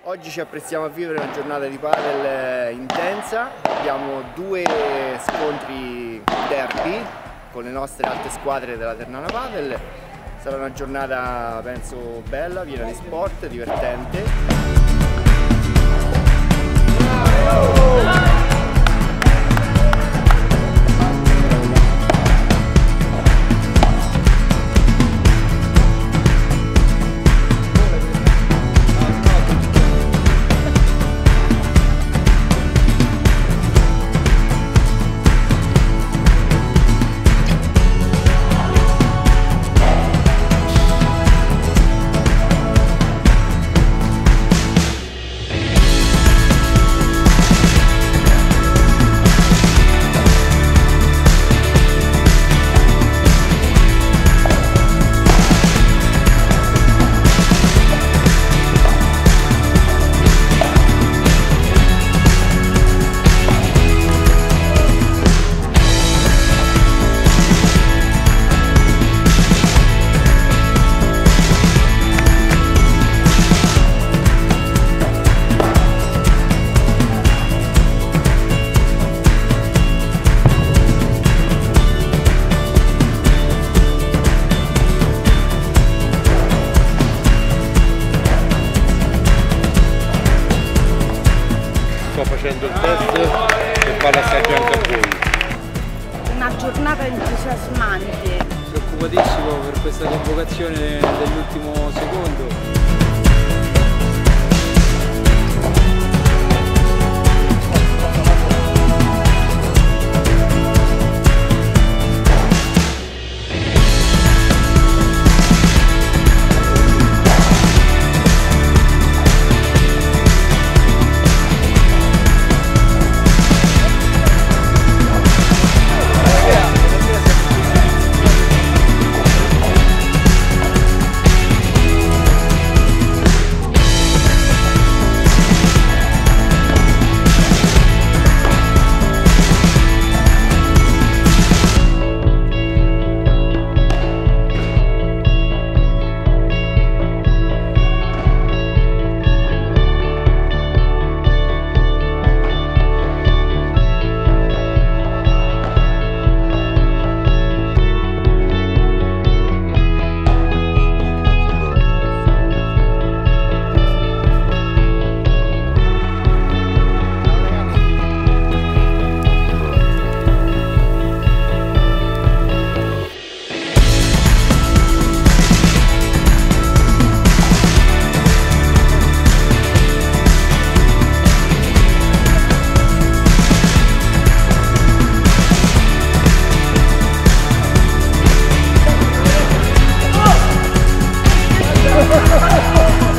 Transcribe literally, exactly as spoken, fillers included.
Oggi ci apprestiamo a vivere una giornata di padel intensa, abbiamo due scontri derby con le nostre alte squadre della Ternana Padel. Sarà una giornata, penso, bella, piena di sport, divertente. Sto facendo il test per fare l'assaggio anche a voi. Una giornata entusiasmante. Preoccupatissimo per questa convocazione dell'ultimo secondo. Oh!